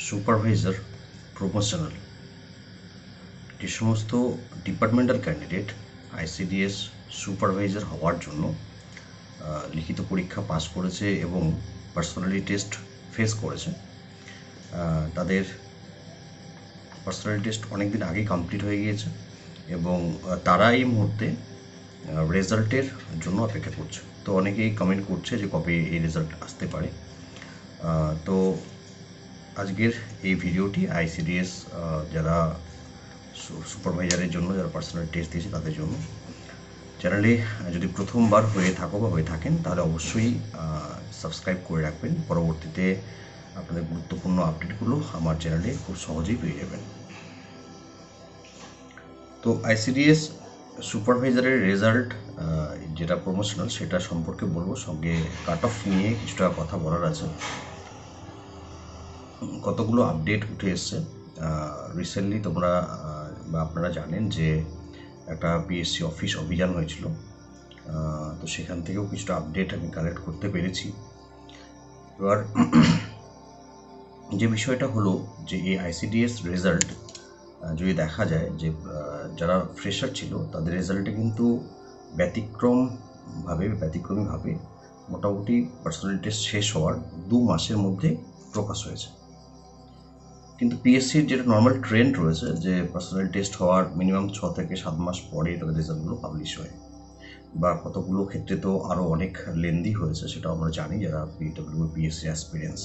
Supervisor promotional যে সমস্ত departmental candidate ICDS supervisor হওয়ার জন্য লিখিত পরীক্ষা পাস করেছে এবং পার্সোনালিটি টেস্ট ফেস করেছে, তাদের পার্সোনালিটি টেস্ট অনেক দিন আগেই কমপ্লিট হয়ে গিয়েছে এবং তারা এই মুহূর্তে রেজাল্টের জন্য অপেক্ষা করছে। তো অনেকেই কমেন্ট করছে যে কবে এই রেজাল্ট আসতে পারে। তো আজকের এই ভিডিওটি আইসিডিএস যারা সুপারভাইজারের জন্য, যারা পার্সোনাল টেস্ট দিয়েছে তাদের জন্য। চ্যানেলে যদি প্রথমবার হয়ে থাকো বা হয়ে থাকেন তাহলে অবশ্যই সাবস্ক্রাইব করে রাখবেন। পরবর্তীতে আপনাদের গুরুত্বপূর্ণ আপডেটগুলো আমার চ্যানেলে খুব সহজেই পেয়ে যাবেন। তো আইসিডিএস সুপারভাইজারের রেজাল্ট যেটা প্রমোশনাল সেটা সম্পর্কে বলবো, সঙ্গে কাট অফ নিয়ে কিছুটা কথা বলার আছে। কতগুলো আপডেট উঠে এসছে রিসেন্টলি। তোমরা বা আপনারা জানেন যে একটা পিএসসি অফিস অভিযান হয়েছিল, তো সেখান থেকেও কিছুটা আপডেট আমি কালেক্ট করতে পেরেছি। এবার যে বিষয়টা হলো যে এই আইসিডিএস রেজাল্ট যদি দেখা যায় যে যারা ফ্রেশার ছিল তাদের রেজাল্টে কিন্তু ব্যতিক্রমীভাবে মোটামুটি পার্সোনালিটি টেস্ট শেষ হওয়ার 2 মাসের মধ্যে প্রকাশ হয়েছে। কিন্তু পিএসসির যেটা নর্মাল ট্রেন্ড রয়েছে যে পার্সোনালিটি টেস্ট হওয়ার মিনিমাম 6 থেকে 7 মাস পরে তাদের রেজাল্টগুলো পাবলিশ হয়, বা কতগুলো ক্ষেত্রে তো আরও অনেক লেন্দি হয়েছে, সেটা আমরা জানি যারা পিএসসি অ্যাসপিরেন্টস।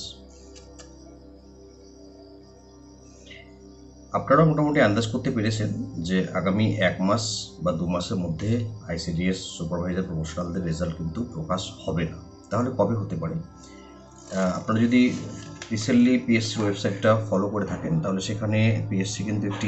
আপনারা মোটামুটি আন্দাজ করতে পেরেছেন যে আগামী 1 মাস বা 2 মাসের মধ্যে আইসিডিএস সুপারভাইজার প্রমোশনালদের রেজাল্ট কিন্তু প্রকাশ হবে না। তাহলে কবে হতে পারে? আপনারা যদি রিসেন্টলি পিএসসি ওয়েবসাইটটা ফলো করে থাকেন তাহলে সেখানে পিএসসি কিন্তু একটি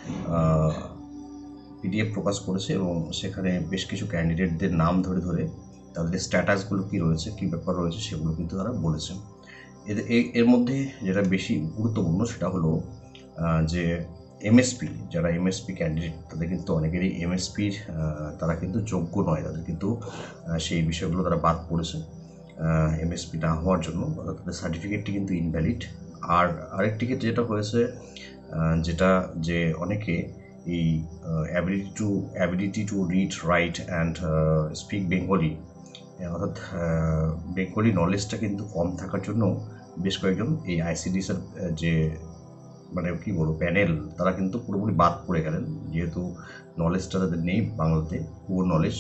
পিডিএফ প্রকাশ করেছে এবং সেখানে বেশ কিছু ক্যান্ডিডেটদের নাম ধরে ধরে তাদের স্ট্যাটাসগুলো কী রয়েছে, কী ব্যাপার রয়েছে সেগুলো কিন্তু তারা বলেছেন। এর মধ্যে যেটা বেশি গুরুত্বপূর্ণ সেটা হলো যে এমএসপি, যারা এমএসপি ক্যান্ডিডেট তাদের কিন্তু অনেকেরই এমএসপির তারা কিন্তু যোগ্য নয়, তাদের কিন্তু সেই বিষয়গুলো তারা বাদ পড়েছে এমএসপি না হওয়ার জন্য, তাদের সার্টিফিকেটটি কিন্তু ইনভ্যালিড। আর আরেকটি ক্ষেত্রে যেটা হয়েছে যেটা যে অনেকে এই ability to read, write and speak Bengali, অর্থাৎ বেঙ্গলি নলেজটা কিন্তু কম থাকার জন্য বেশ কয়েকজন এই আইসিডিএসের যে কী বলবো প্যানেল, তারা কিন্তু পুরোপুরি বাদ পড়ে গেলেন, যেহেতু নলেজটা তাদের নেই, বাংলাতে পুরো নলেজ।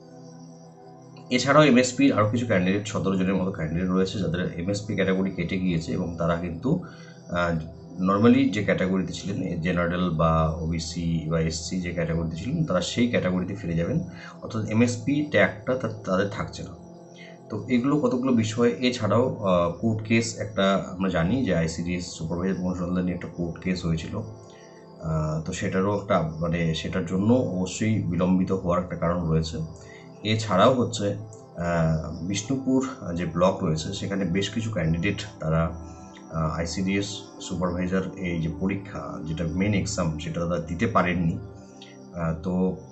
এছাড়াও এমএসপির আরও কিছু ক্যান্ডিডেট, 17 জনের মতো ক্যান্ডিডেট রয়েছে যাদের এমএসপি ক্যাটাগরি কেটে গিয়েছে এবং তারা কিন্তু নর্মালি যে ক্যাটাগরিতে ছিলেন, জেনারেল বা ওবিসি বা এসসি যে ক্যাটাগরিতে ছিলেন, তারা সেই ক্যাটাগরিতে ফিরে যাবেন, অর্থাৎ এমএসপি ট্যাগটা তাদের থাকছে না। তো এগুলো কতগুলো বিষয়। এছাড়াও কোর্ট কেস একটা আমরা জানি যে আইসিডিএস সুপারভাইজার প্রমোশনাল নিয়ে একটা কোর্ট কেস হয়েছিল, তো সেটারও একটা সেটার জন্য অবশ্যই বিলম্বিত হওয়ার একটা কারণ রয়েছে। এছাড়াও হচ্ছে বিষ্ণুপুর যে ব্লক রয়েছে সেখানে বেশ কিছু ক্যান্ডিডেট তারা আইসিডিএস সুপারভাইজার এই যে পরীক্ষা, যেটা মেন এক্সাম, সেটা তারা দিতে পারেননি। তো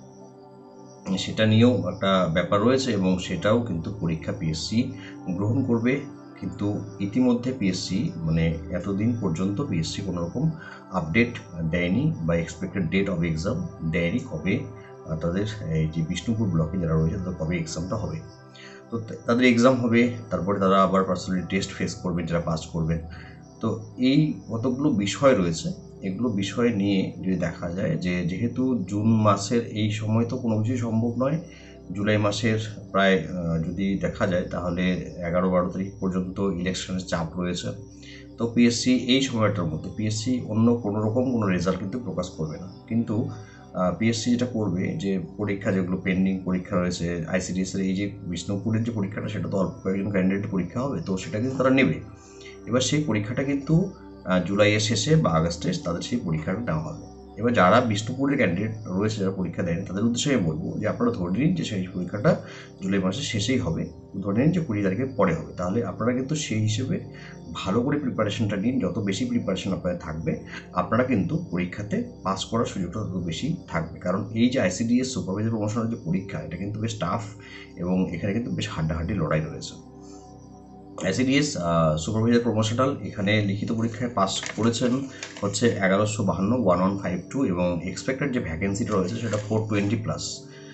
সেটা নিয়েও একটা ব্যাপার রয়েছে এবং সেটাও কিন্তু পরীক্ষা পিএসসি গ্রহণ করবে। কিন্তু ইতিমধ্যে পিএসসি এতদিন পর্যন্ত পিএসসি কোনো রকম আপডেট দেয়নি বা এক্সপেক্টেড ডেট অফ এক্সাম দেয়নি, কবে তাদের এই যে বিষ্ণুপুর ব্লকে যারা রয়েছে তাদের কবে এক্সামটা হবে। তো তাদের এক্সাম হবে, তারপরে তারা আবার পার্সোনালি টেস্ট ফেস করবেন যারা পাস করবেন। তো এই কতগুলো বিষয় রয়েছে, এগুলো বিষয় নিয়ে যদি দেখা যায় যে যেহেতু জুন মাসের এই সময় তো কোনো কিছুই সম্ভব নয়, জুলাই মাসের প্রায় যদি দেখা যায় তাহলে 11-12 তারিখ পর্যন্ত ইলেকশনের চাপ রয়েছে। তো পিএসসি এই সময়টার মধ্যে পিএসসি অন্য কোনো রকম কোনো রেজাল্ট কিন্তু প্রকাশ করবে না। কিন্তু পিএসসি যেটা করবে যে পরীক্ষা যেগুলো পেন্ডিং পরীক্ষা রয়েছে আইসিডিএসের, এই যে বিষ্ণুপুরের যে পরীক্ষাটা সেটা তো অল্প কয়েকজন ক্যান্ডিডেট পরীক্ষা হবে, তো সেটা কিন্তু তারা নেবে। এবার সেই পরীক্ষাটা কিন্তু জুলাইয়ের শেষে বা আগস্টে তাদের সেই পরীক্ষাটা নেওয়া হবে। এবার যারা বিষ্ণুপুরের ক্যান্ডিডেট রয়েছে, যারা পরীক্ষা দেয়নি, তাদের উদ্দেশ্যে আমি বলবো যে আপনারা ধরে নিন যে সেই পরীক্ষাটা জুলাই মাসের শেষেই হবে, ধরে নিন যে 20 তারিখের পরে হবে। তাহলে আপনারা কিন্তু সেই হিসেবে ভালো করে প্রিপারেশনটা নিন। যত বেশি প্রিপারেশন আপনাদের থাকবে, আপনারা কিন্তু পরীক্ষাতে পাস করার সুযোগটা তত বেশি থাকবে। কারণ এই যে আইসিডিএস সুপারভাইজার প্রমোশনাল যে পরীক্ষা, এটা কিন্তু বেশ টাফ এবং এখানে কিন্তু বেশ হাড্ডাহাড্ডি লড়াই রয়েছে। ICDS সুপারভাইজার প্রমোশনাল এখানে লিখিত পরীক্ষায় পাস করেছেন হচ্ছে 1152 1152 এবং এক্সপেক্টেড যে ভ্যাকেন্সিটা রয়েছে সেটা 420+,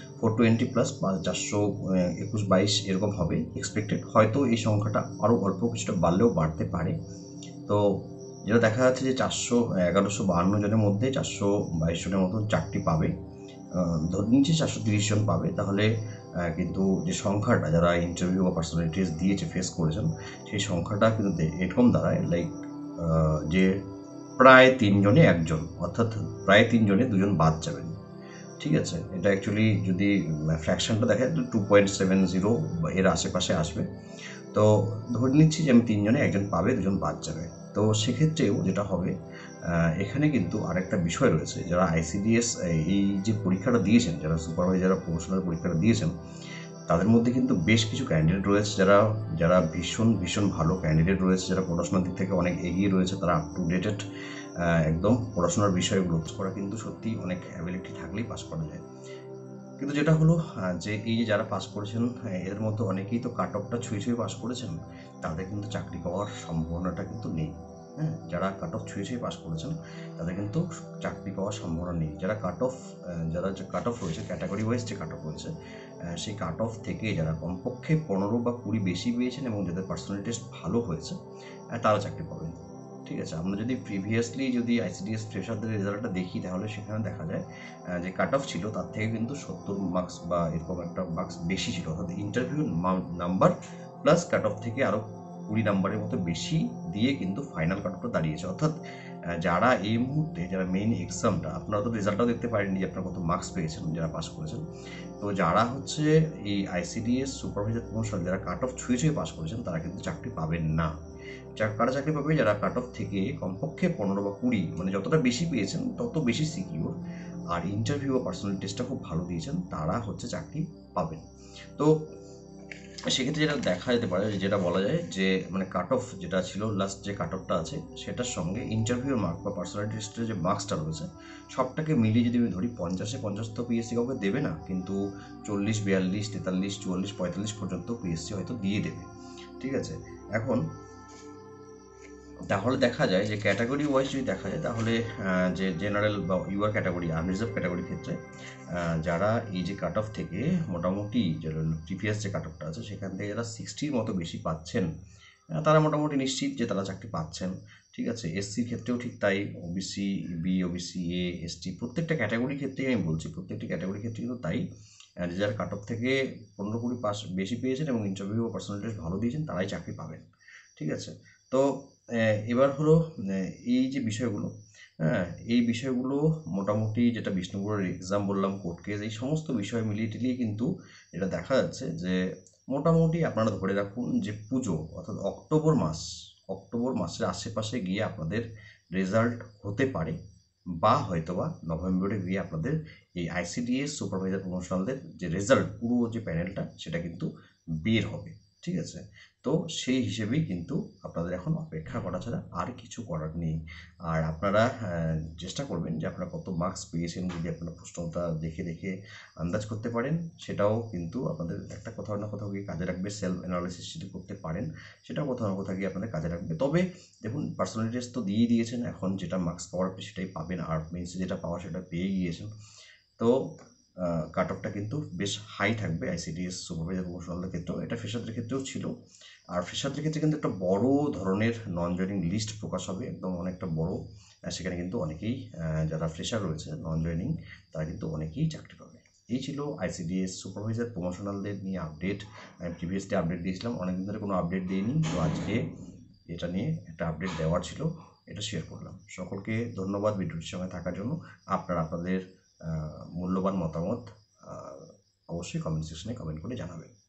420+ বা 421-22 এরকম হবে এক্সপেক্টেড। হয়তো এই সংখ্যাটা আরও অল্প কিছুটা বাড়লেও বাড়তে পারে। তো যেটা দেখা যাচ্ছে যে 1152 জনের মধ্যে 422 জনের মতো চাকরি পাবে, ধরে নিচ্ছি 430 জন পাবে। তাহলে কিন্তু যে সংখ্যাটা যারা ইন্টারভিউ বা পার্সোনাল টেস্ট দিয়েছে ফেস করেছেন সেই সংখ্যাটা কিন্তু এরকম দাঁড়ায় লাইক যে প্রায় 3 জনে 1 জন, অর্থাৎ প্রায় 3 জনে 2 জন বাদ যাবেন। ঠিক আছে, এটা অ্যাকচুয়ালি যদি ফ্র্যাকশনটা দেখে 2.70 এর আশেপাশে আসবে। তো ধরে নিচ্ছি যে আমি 3 জনে 1 জন পাবে, 2 জন বাদ যাবে। তো সেক্ষেত্রেও যেটা হবে এখানে কিন্তু আরেকটা বিষয় রয়েছে, যারা ICDS এই যে পরীক্ষাটা দিয়েছেন, যারা সুপারভাইজার প্রমোশনাল পরীক্ষাটা দিয়েছেন তাদের মধ্যে কিন্তু বেশ কিছু ক্যান্ডিডেট রয়েছে যারা যারা ভীষণ ভালো ক্যান্ডিডেট রয়েছে, যারা পড়াশোনার দিক থেকে অনেক এগিয়ে রয়েছে, তারা আপ টু ডেটেড একদম পড়াশোনার বিষয়গুলো করা কিন্তু সত্যি অনেক অ্যাবিলিটি থাকলেই পাস করা যায়। কিন্তু যেটা হলো যে এই যে যারা পাস করেছেন এদের মধ্যে অনেকেই তো কাট অফটা ছুঁয়ে পাস করেছেন, তাদের কিন্তু চাকরি পাওয়ার সম্ভাবনাটা কিন্তু নেই। হ্যাঁ, যারা কাট অফ ছুঁয়ে পাস করেছেন তাদের কিন্তু চাকরি পাওয়ার সম্ভাবনা নেই। যারা যে কাট অফ রয়েছে, ক্যাটাগরি ওয়াইজ যে কাট অফ রয়েছে, সেই কাট অফ থেকে যারা কমপক্ষে 15 বা 20 বেশি পেয়েছেন এবং যাদের পার্সোনাল টেস্ট ভালো হয়েছে তারা চাকরি পাবেন। ঠিক আছে, আমরা যদি প্রিভিয়াসলি ICDS ফ্রেশারদের রেজাল্টটা দেখি তাহলে সেখানে দেখা যায় যে কাট অফ ছিল তার থেকে কিন্তু 70 মার্কস বা এরকম একটা মার্কস বেশি ছিল, অর্থাৎ interview number plus cut off থেকে আরও 20 নাম্বারের মতো বেশি দিয়ে কিন্তু ফাইনাল কাট অফটা দাঁড়িয়েছে। অর্থাৎ যারা এই মুহূর্তে যারা মেইন এক্সামটা, আপনারা তো রেজাল্টটাও দেখতে পারেননি যে আপনারা কত মার্কস পেয়েছেন যারা পাস করেছেন। তো যারা হচ্ছে এই ICDS সুপারভাইজার প্রমোশন যারা কাট অফ ছুঁয়ে পাস করেছেন তারা কিন্তু চাকরি পাবেন না। কারা চাকরি পাবে? যারা কাট অফ থেকে কমপক্ষে 15 বা 20 মানে যতটা বেশি পেয়েছেন তত বেশি সিকিউর, আর ইন্টারভিউ বা পার্সোনাল টেস্টটা খুব ভালো দিয়েছেন, তারা হচ্ছে চাকরি পাবেন। তো সেক্ষেত্রে যেটা দেখা যেতে পারে, যেটা বলা যায় যে মানে কাট অফ যেটা ছিল লাস্ট যে কাট অফটা আছে সেটার সঙ্গে ইন্টারভিউর মার্ক বা পার্সোনাল টেস্টের যে মার্কসটা রয়েছে সবটাকে মিলিয়ে যদি আমি ধরি 50-50 তো পিএসসি কাউকে দেবে না, কিন্তু 40, 42, 43, 44, 45 পর্যন্ত পিএসসি হয়তো দিয়ে দেবে। ঠিক আছে, এখন তাহলে দেখা যায় যে ক্যাটাগরি ওয়াইজ যদি দেখা যায় তাহলে যে জেনারেল বা ইউআর ক্যাটাগরি, আনরিজার্ভ ক্যাটাগরির ক্ষেত্রে যারা এই যে কাট অফ থেকে মোটামুটি যে প্রিভিয়াস যে কাট অফটা আছে সেখান থেকে যারা 60-র মতো বেশি পাচ্ছেন তারা মোটামুটি নিশ্চিত যে তারা চাকরি পাচ্ছেন। ঠিক আছে, এসসির ক্ষেত্রেও ঠিক তাই, OBC B, OBC A, ST প্রত্যেকটা ক্যাটাগরির ক্ষেত্রেই আমি বলছি, প্রত্যেকটি ক্যাটাগরির ক্ষেত্রে কিন্তু তাই, যারা কাট অফ থেকে 15-20 পাস বেশি পেয়েছেন এবং ইন্টারভিউ ও পার্সোনাল টেস্ট ভালো দিয়েছেন তারাই চাকরি পাবেন। ঠিক আছে, তো এবার হলো এই যে বিষয়গুলো, হ্যাঁ এই বিষয়গুলো মোটামুটি যেটা বিষ্ণুপুরের এক্সাম বললাম, কোর্ট কেস, এই সমস্ত বিষয় মিলিয়ে টিলিয়ে কিন্তু এটা দেখা যাচ্ছে যে মোটামুটি আপনারা ধরে রাখুন যে পুজো অর্থাৎ অক্টোবর মাসের আশেপাশে গিয়ে আপনাদের রেজাল্ট হতে পারে, বা হয়তোবা নভেম্বরে গিয়ে আপনাদের এই ICDS সুপারভাইজার প্রমোশনালদের যে রেজাল্ট পুরো যে প্যানেলটা সেটা কিন্তু বের হবে। ঠিক আছে, তো সেই হিসেবেই কিন্তু আপনাদের এখন অপেক্ষা করা ছাড়া আর কিছু করার নেই। আর আপনারা চেষ্টা করবেন যে আপনারা কত মার্কস পেয়েছেন, যদি আপনারা প্রশ্নটা দেখে আন্দাজ করতে পারেন সেটাও কিন্তু আপনাদের একটা কোথাও না কোথাও গিয়ে কাজে রাখবে। সেলফ অ্যানালিসিস যদি করতে পারেন সেটাও কোথাও না কোথাও গিয়ে আপনাদের কাজে রাখবে। তবে দেখুন, পার্সোনাল টেস্ট তো দিয়েই দিয়েছেন, এখন যেটা মার্কস পাওয়ার আপনি সেটাই পাবেন, আর মেন্সে যেটা পাওয়ার সেটা পেয়ে গিয়েছেন। তো কাট অফটা কিন্তু বেশ হাই থাকবে ICDS সুপারভাইজার প্রমোশনালদের ক্ষেত্রেও, এটা ফ্রেশারদের ক্ষেত্রেও ছিল। আর ফ্রেশারদের ক্ষেত্রে কিন্তু একটা বড় ধরনের নন জয়নিং লিস্ট প্রকাশ হবে, একদম অনেকটা বড়। সেখানে কিন্তু অনেকেই যারা ফ্রেশার রয়েছে নন জয়নিং তারা কিন্তু অনেকেই চাকরি পাবে। এই ছিল ICDS সুপারভাইজার প্রমোশনালদের নিয়ে আপডেট। আমি প্রিভিয়াসলি আপডেট দিয়েছিলাম, অনেকদিন ধরে কোনো আপডেট দিইনি, তো আজকে এটা নিয়ে একটা আপডেট দেওয়ার ছিল, এটা শেয়ার করলাম। সকলকে ধন্যবাদ ভিডিওটির সঙ্গে থাকার জন্য। আপনারা আপনাদের মূল্যবান মতামত অবশ্যই কমেন্ট সেকশনে কমেন্ট করে জানাবেন।